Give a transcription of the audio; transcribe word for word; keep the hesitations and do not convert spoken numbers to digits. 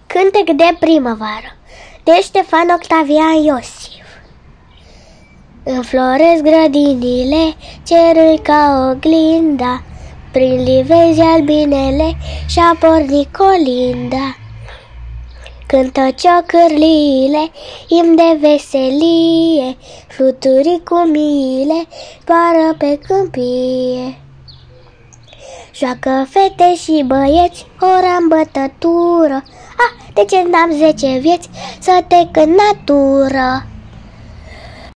Cântec de primăvară de Ștefan Octavian Iosif. Înfloresc grădinile, cerul ca oglinda, prin livezi albinele și-a pornit colinda. Cântă ciocârliile, imn de veselie, fluturii cu miile zboară pe câmpie. Joacă fete și băieți, ora în bătătură. Ah, de ce n-am zece vieți să te cânt natură?